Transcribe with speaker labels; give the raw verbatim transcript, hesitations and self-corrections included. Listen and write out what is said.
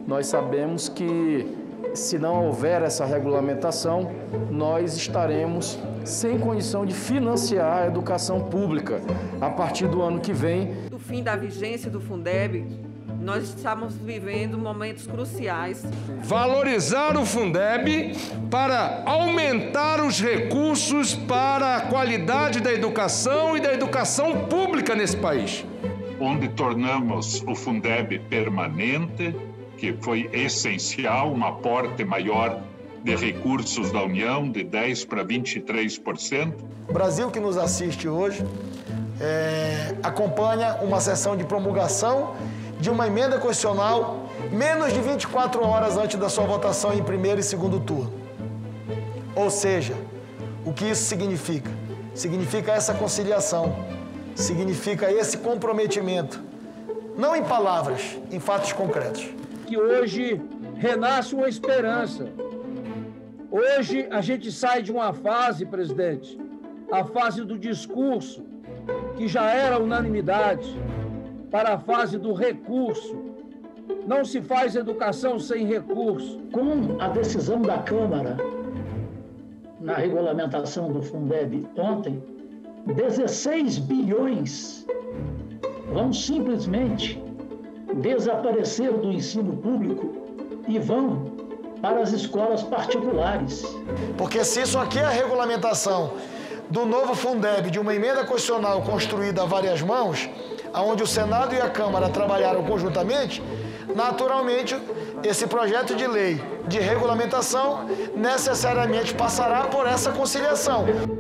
Speaker 1: nós sabemos que, se não houver essa regulamentação, nós estaremos sem condição de financiar a educação pública a partir do ano que vem.
Speaker 2: Do fim da vigência do Fundeb, nós estamos vivendo momentos cruciais.
Speaker 3: Valorizar o Fundeb para aumentar os recursos para a qualidade da educação e da educação pública nesse país.
Speaker 4: Onde tornamos o Fundeb permanente, que foi essencial, um aporte maior de recursos da União, de dez por cento para vinte e três por cento.
Speaker 5: O Brasil que nos assiste hoje é, acompanha uma sessão de promulgação de uma emenda constitucional menos de vinte e quatro horas antes da sua votação em primeiro e segundo turno. Ou seja, o que isso significa? Significa essa conciliação, significa esse comprometimento, não em palavras, em fatos concretos.
Speaker 6: Que hoje renasce uma esperança. Hoje a gente sai de uma fase, presidente, a fase do discurso, que já era unanimidade, para a fase do recurso. Não se faz educação sem recurso.
Speaker 7: Com a decisão da Câmara na regulamentação do Fundeb ontem, dezesseis bilhões vão simplesmente desaparecer do ensino público e vão para as escolas particulares.
Speaker 5: Porque se isso aqui é a regulamentação do novo Fundeb, de uma emenda constitucional construída a várias mãos, onde o Senado e a Câmara trabalharam conjuntamente, naturalmente esse projeto de lei de regulamentação necessariamente passará por essa conciliação.